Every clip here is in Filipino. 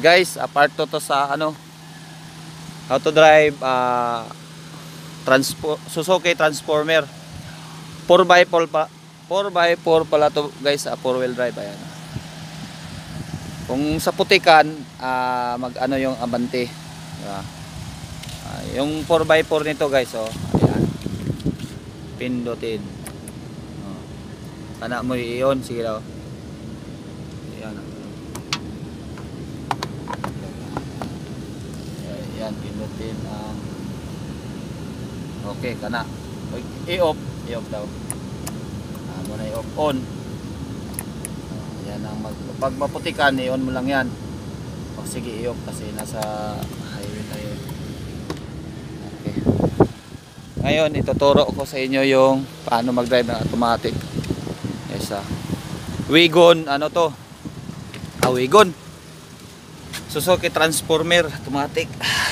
Guys, part to sa ano, how to drive Suzuki Transformer 4x4 pa, 4x4 pala to guys, 4 wheel drive. Ayan. Kung sa putikan, mag ano yung Abante, diba? Yung 4x4 nito guys, oh, ayan, pindutin, oh. Kana mo iyon, sige daw. Ayan, ayan, pindutin ang okay, kana i-off daw. Muna i-off on. Yan ang pag maputikan, i-on mo lang yan. O sige, i-off kasi nasa highway tayo. Okay. Ngayon, ituturo ko sa inyo yung paano mag-drive ng automatic. Yes, Wagon, ano to? Wagon. Suzuki Transformer automatic.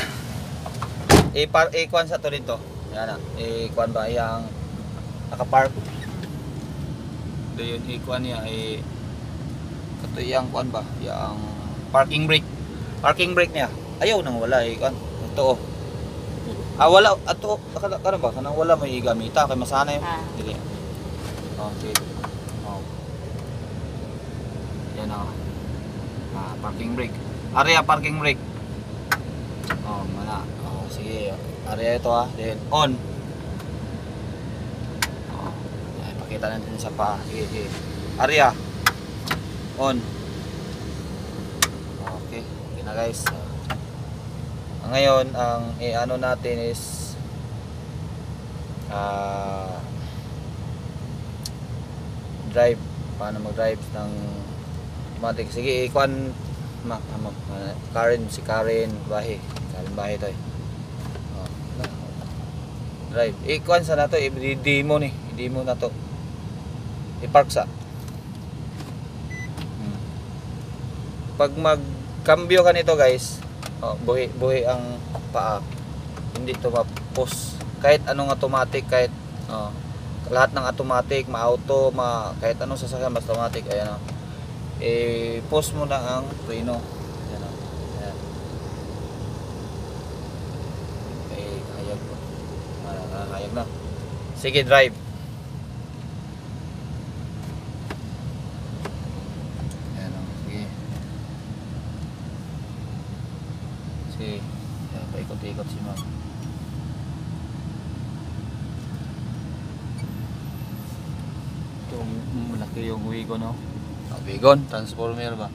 I-kuan sa to dito. Yan na. I-kuan ba yung naka-park? Ito yun, i-kuan niya. Ito yung kuan ba? Yung parking brake. Parking brake niya. Ayaw nang wala. I-kuan. Ito oh. Wala. Ito. Ano ba? Kanang wala may gamita. Kaya masana yun. Dili. Okay. Oh. Yan o. Parking brake. Area parking brake. Oh, mana. Oh, sige. Area ito then on. Oh. Ay, pakita natin sa pa. Sige. Area on. Okay. Okay na guys. Ngayon, ang ano natin is drive. Paano mag-drive ng automatic. Sige, ikuan Karen, si Karen Bahe. Karen Bahe to eh. Oh, drive. Ikuan sa na to, i-demo ni. I-demo na to. I-park sa. Pag mag-cambio ka nito guys, buhi ang paa. Hindi to ma-post. Kahit anong automatic, kahit lahat ng automatic, ma-auto, kahit anong sasakyan basta automatic, ayan post mo na ang preno. Ayan o. Ayan. Hayag po. Hayag na. Sige, drive. Ayan o. Sige. Sige. Ayan, paikot-ikot si ma'am. Ito, malaki yung Wagon no? Wagon, Transformer ba?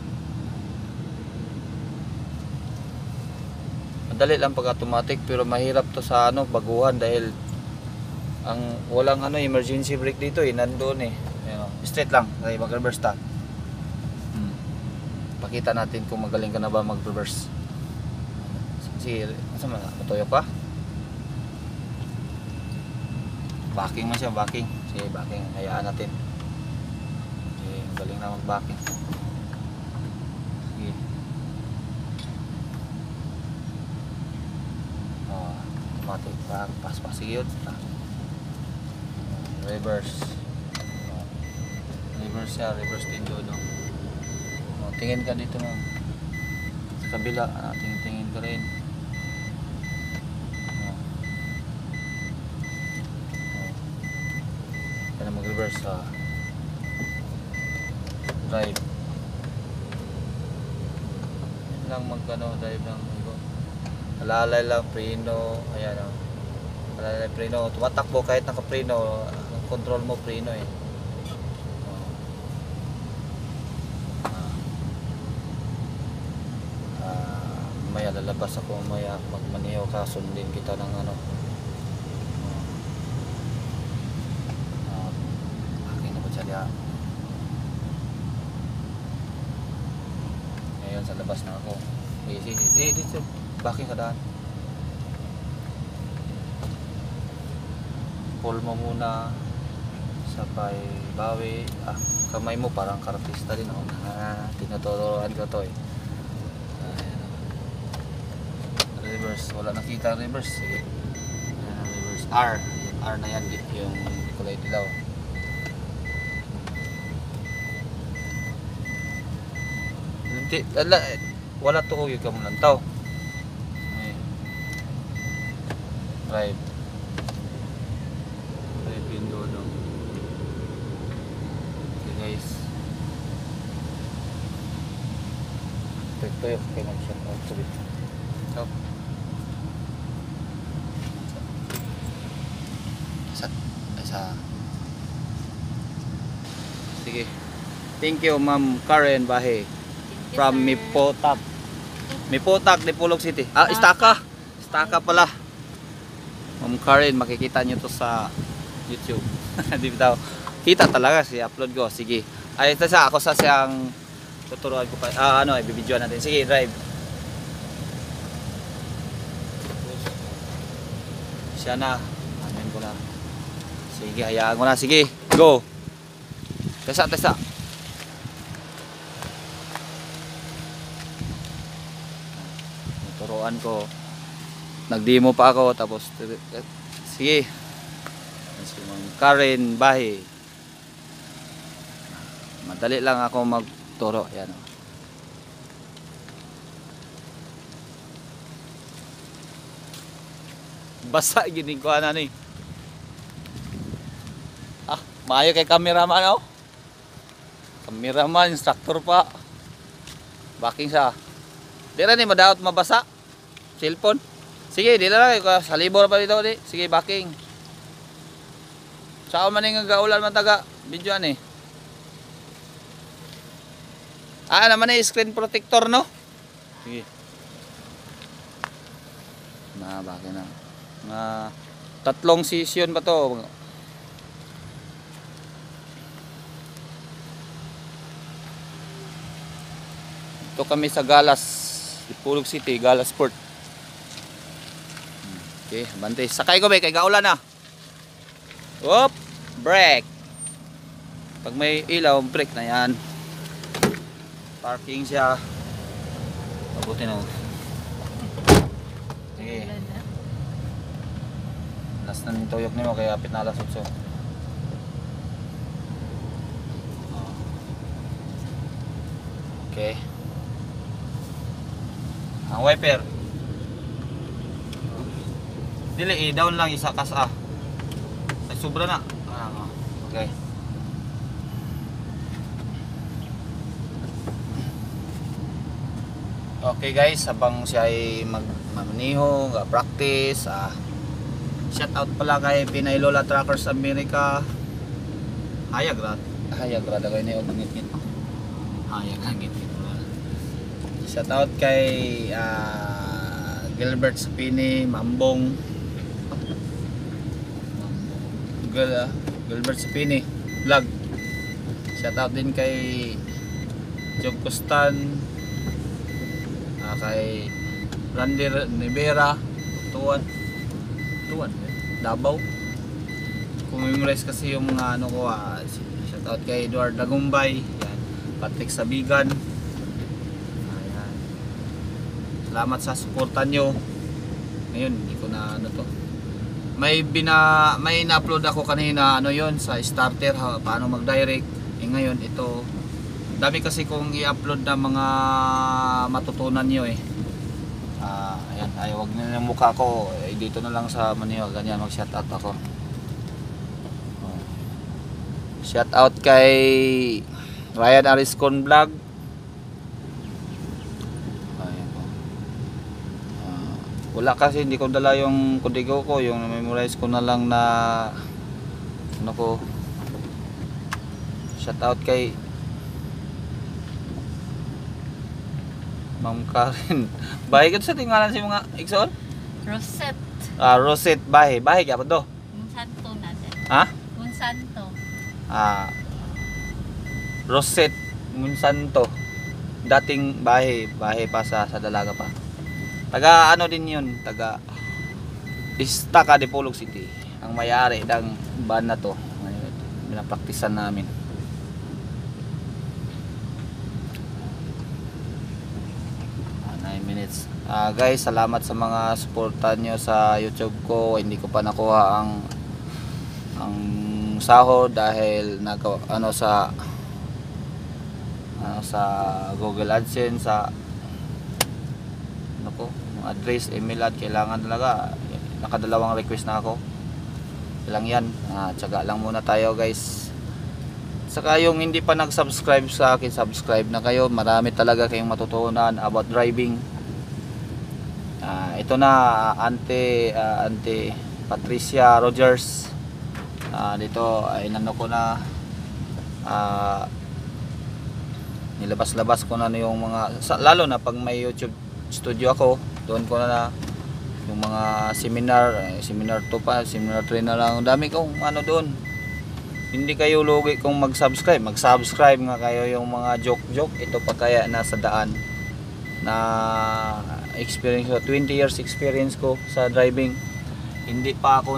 Madali lang pag automatic pero mahirap to sa baguhan dahil ang walang emergency brake dito nandoon eh. Straight lang, kaya mag-reverse ta. Pakita natin kung magaling ka na ba mag-reverse. Sige, masama na, matuyo pa. Backing man siya, backing. Sige, backing, hayaan natin. Galing na mag-backing. Sige. Automatic back. Pas-pas. Sige yun. Reverse. Reverse siya. Reverse din doon. Tingin ka dito mo. Sa kabila. Tingin ka rin. Kaya na mag-reverse drive lang drive ng alalay lang preno. Ayan o, alalay preno, tumatakbo kahit naka-preno, control mo preno eh. Maya lalabas ako, maya magmaneho ka, sundin kita ng aking na ba siya. Sa labas na ako. Dito backing ka daan. Pull mo muna sabay bawi. Kamay mo parang kartista din ako. Tinuturuan ko to eh. Reverse, wala nakita reverse. Sige. Reverse R na yan yung kulay dilaw. wala tuog yung kamulantaw. Ay. Drive. Drive yung dodo. Okay guys. Ito yung kaya mag-shut out to it. So. Isa. Sige. Thank you Ma'am Karen Bahe from Mipotak. Mipotak, Dipolog City. Istaka. Istaka pala. Ma'am Karen, makikita nyo to sa YouTube. Di ba? Kita talaga si upload ko. Sige. Ay, ito sa ako sa siyang tuturuan ko pa. Ibibidyoan natin. Sige, drive. Siya na. Amen ko na. Sige, hayaan ko na. Sige, go. Tesa. Turuan ko. Nag-demo pa ako. Tapos, sige. Si Ma'am Karen Bahe. Madali lang ako magturo. Yan. Basa, ginig ko na ni. Maayo kay cameraman oh. Cameraman, instructor pa. Backing sa. Dira ni madaot mabasa. Cellphone. Sige, dila lang sa libor pa dito di. Sige, backing. Saan man nga gaulan man taga video ani. Naman ni screen protector no. Sige. Backing na. Tatlong session pa to. Ito kami sa Galas, Dipolog City, Galas Port. Okay, bantay. Sakay ko ba kay gaulan na. Whoop, brake. Pag may ilaw, brake na yan. Parking siya. Mabuti na. Sige. Last na nito tuyok nimo kaya apit na alas 8. Okay. Ang wiper dili down lang isa kasa ay sobra na. Okay. Okay guys, habang siya ay magmaniho, practice, shout out pala kay Pinay Lola Truckers America. Hayag ra kayo ni ngit-ngit. Hayag ra ngit-ngit. Shout out kay Gilbert Sapini, Mambong. Gilbert Sapini vlog. Shout out din kay Job Costan, kay Randy Rivera, Tuan Davao. Kumemorize kasi yung mga ano ko. Shout out kay Edward Dagumbay, yan, Patrick Sabigan. Salamat sa suporta nyo. Ngayon, hindi ko na ano to. May na-upload ako kanina yon sa starter paano mag-direct. Ngayon ito dami kasi kong i-upload na mga matutunan nyo ayan, wag na yung mukha ko. Dito na lang sa Manila, ganyan mag-shoutout ako. Shoutout kay Ryan Ariscon Vlog. Wala kasi hindi ko dala yung kodigo ko, yung memorize ko na lang na ano ko. Shout out kay Ma'am Karen. Bahay ka sa tingalan si mga Ikson? Rosette. Rosette Bahay. Bahay ka pa do? Monsanto natin. Ha? Monsanto. Rosette Monsanto. Dating bahay pa sa Dalaga pa. Taga ano din yun, taga Istaka, Dipolog City. Ang may-ari ng van na to. Pinapraktisan namin. Guys, salamat sa mga suporta nyo sa YouTube ko. Hindi ko pa nakuha ang sahod dahil sa Google AdSense ano ko, yung address, email at kailangan talaga. Nakadalawang request na ako. Lang yan. Tsaga lang muna tayo guys. Saka yung hindi pa nag-subscribe sa akin, subscribe na kayo. Marami talaga kayong matutunan about driving. Ito na Auntie Patricia Rogers. Dito ay nano ko na nilabas-labas ko na yung mga lalo na pag may YouTube studio ako, doon ko na yung mga seminar 2 pa, seminar 3 na lang. Dami kong ano doon. Hindi kayo lugi kung mag-subscribe nga kayo. Yung mga joke ito pa kaya nasa daan na experience ko, 20 years experience ko sa driving. Hindi pa ako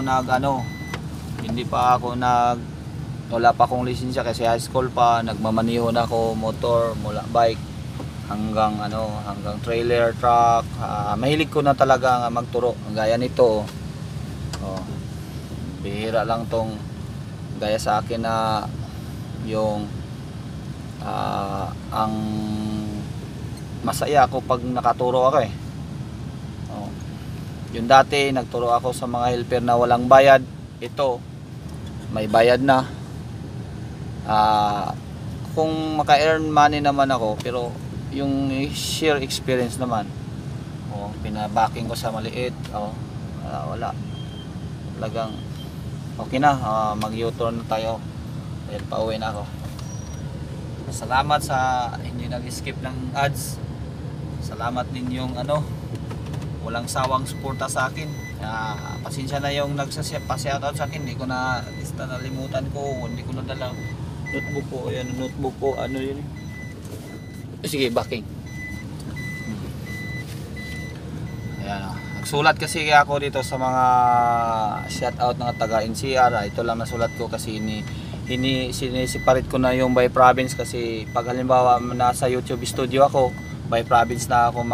wala pa akong lisensya kasi high school pa. Nagmamaniho na ako motor mula bike hanggang trailer, truck. Mahilig ko na talaga nga magturo gaya nito. Bihira lang tong gaya sa akin na yung ang masaya ako pag nakaturo ako yung dati nagturo ako sa mga helper na walang bayad. Ito may bayad na. Kung maka-earn money naman ako, pero yung share experience naman, pinabacking ko sa maliit, wala talagang okay na. Mag U-turn na tayo dahil pauwi na ako. Salamat sa hindi nag-skip ng ads. Salamat ninyong walang sawang suporta sa akin. Pasensya na yung nagpa-shoutout sa akin. Hindi ko na lista, nalimutan ko. Hindi ko na dala notebook po. Ayan, notebook po. Ano yun? Sige, backing. Ayan. Nagsulat kasi ako dito sa mga shoutout ng taga NCR. Ito lang nasulat ko kasi sinisiparit ko na yung by province kasi pag halimbawa nasa YouTube studio ako, by province na ako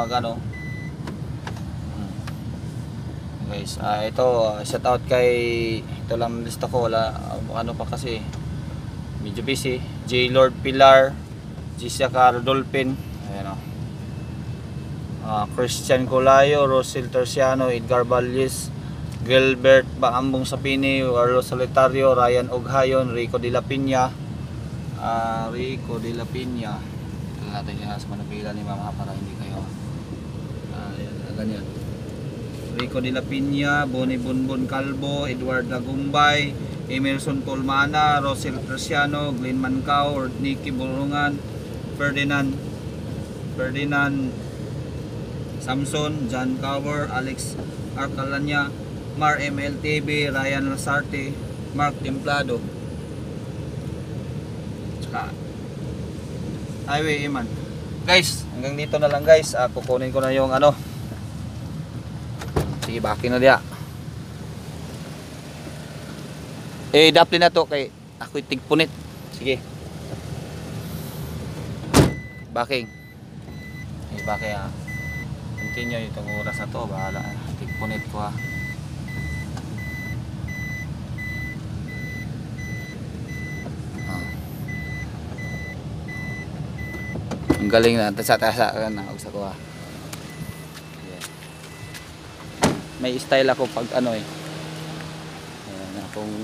guys. Ito shoutout kay, ito lang lista ko, wala pa kasi medyo busy. J. Lord Pilar, Jessica Rodolphin, ayan Christian Colayo, Rosel Terciano, Edgar Valles, Gilbert Baambong Sapini, Carlos Solitario, Ryan Oghayon, Rico de la Piña. Ito natin yan sa manapila ni Mama para hindi kayo ganyan. Rico de la Piña, Bonnie Bonbon Calvo, Edward Lagumbay, Emerson Tolmana, Rosel Terciano, Glenn Mancao, Nicky Burungan, Ferdinand Samson, John Cower, Alex Arcalanya, Mar MLTV, Ryan Lasarte, Mark Templado, tsaka Highway Iman. Guys, hanggang dito na lang guys. Kukunin ko na yung sige, backing na diya. Daplin na to kay ako'y tigpunit. Sige, backing. Backing continue itong oras na to. Bahala, tigpunit ko Ang galing na tasa-tasa na usap ko May style ako pag Ayan akong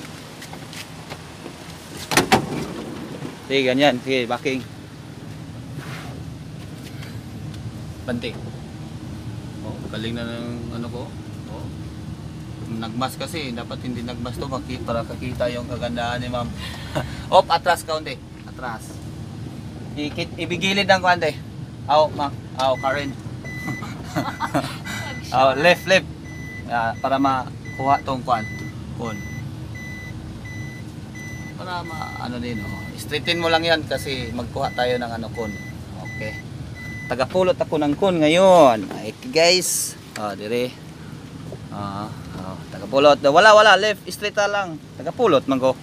sige, ganyan. Sige, backing. Banting. Galing na ng ko. Nagmas kasi, dapat hindi nagmas to para kakita yung kagandahan ni ma'am. Atras kaunti. Atras. Ibigilid ang kuante. Ma'am. Karen. Left. Para makuha tong kuan. Para din straighten mo lang yan kasi magkuha tayo ng kun. Okay. Tagapulot ako ng kun ngayon. Okay guys. Dire. Tagapulot. Wala left, straight lang. Tagapulot man ko.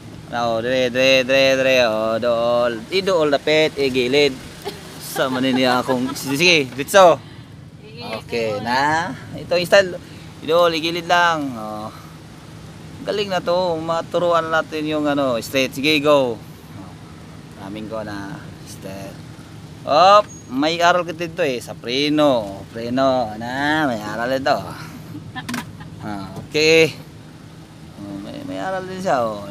Dire. Idol dapit gilid. Sa maniniya akong sige, ditso. Okay na. Ito yung style. Idol gilid lang. Galing na to, maturuan natin yung straight. Sige, go. Aming ko na straight. may aral ka dito eh, sa preno. Preno, na, may aral ito. Okay. May aral din siya, oh.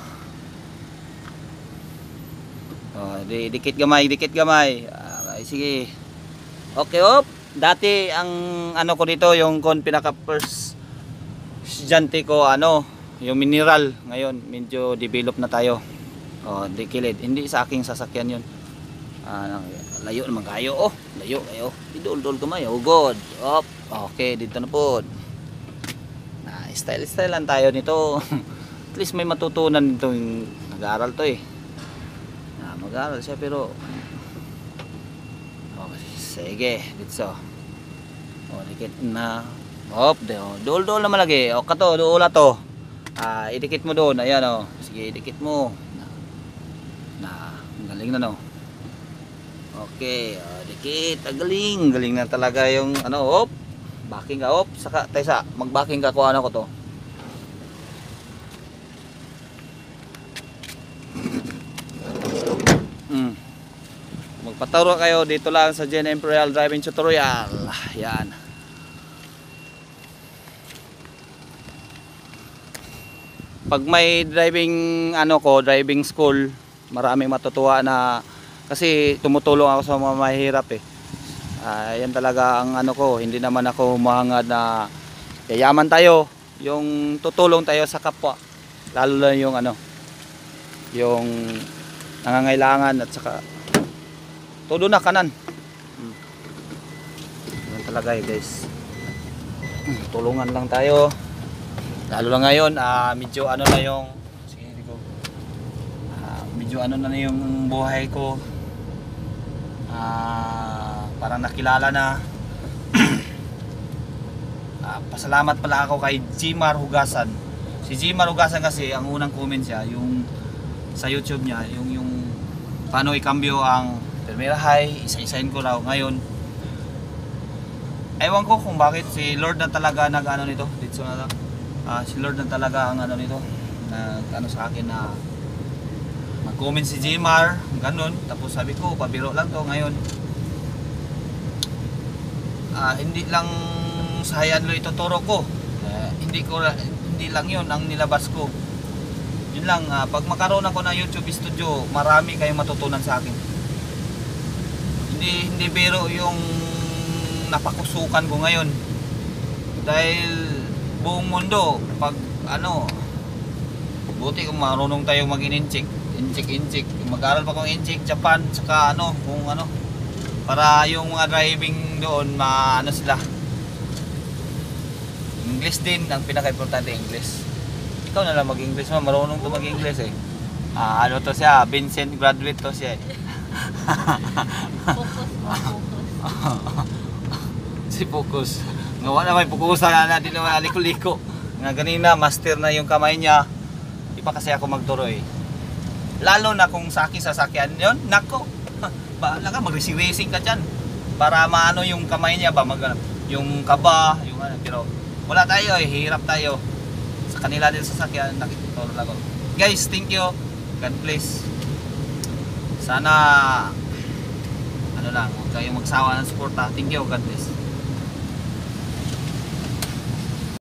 Dikit gamay, dikit gamay. Okay, sige. Okay, op. Dati ang ano ko dito, yung pinaka first estudyante ko, yung mineral. Ngayon, medyo develop na tayo. Di kilid. Hindi sa aking sasakyan yun. Layo naman kayo. Layo kayo. Idol-dol gamay. Good. Op. Okay, dito na po. Style lang tayo nito. At least may matutunan dito yung nag-aaral to eh. Mag-aaral siya pero okay, sige, dito. Dikit na. Dol-dol naman lagi. Kato, doon to. Idikit mo doon. Ayan sige, idikit mo. Galing na no. Okay, dikit. Galing. Galing na talaga yung backing ka, saka tayo mag-backing ka kung ano ko to. Magpaturo kayo dito lang sa Gen Imperial Driving Tutorial. Yan. Pag may driving driving school, maraming matutuwa na kasi tumutulong ako sa mga mahirap eh. Yan talaga ang ko, hindi naman ako humahangad na yayaman tayo, yung tutulong tayo sa kapwa, lalo na yung yung nangangailangan at saka todo na kanan. Yan talaga guys, tulungan lang tayo, lalo na ngayon medyo na yung medyo na yung buhay ko, parang nakilala na. Pasalamat pala ako kay Jimar Hugasan. Si Jimar Hugasan kasi ang unang comment siya yung sa YouTube niya, yung paano ikambyo ang Primera High, isa-isahin ko raw ngayon. Ewan ko kung bakit si Lord na talaga nito dito na lang. Si Lord na talaga ang nito, sa akin na mag-comment si Jimar, ganun. Tapos sabi ko, pabiro lang to ngayon. Hindi lang sa Hayanlo ituturo ko. Hindi lang 'yon ang nilabas ko. Yun lang, pag makaroon ako ng YouTube studio, marami kayong matutunan sa akin. Hindi biro yung napakusukan ko ngayon. Dahil buong mundo, pag buti kung marunong tayo mag-inchik, mag-aral pa kong inchik, Japan, saka para yung mga driving doon sila. English din ang pinaka-importante, English. Ikaw na lang mag-English mo, marunong to mag-English eh. To siya, Vincent graduate to siya eh. Si Focus. Ngawa na may pukusan na din naman aliko-liko. Nga ganina, master na yung kamay niya. Di pa kasi ako magturo eh. Lalo na kung sa akin sasakyan yun, nako. Bahala ka, mag-racing ka dyan. Para maano yung kamay niya ba, yung kaba, yung pero wala tayo eh, hirap tayo. Sa kanila din sasakyan, nakituturo lang ako. Guys, thank you. God bless. Sana, huwag kayong magsawa ng suporta. Thank you, God bless.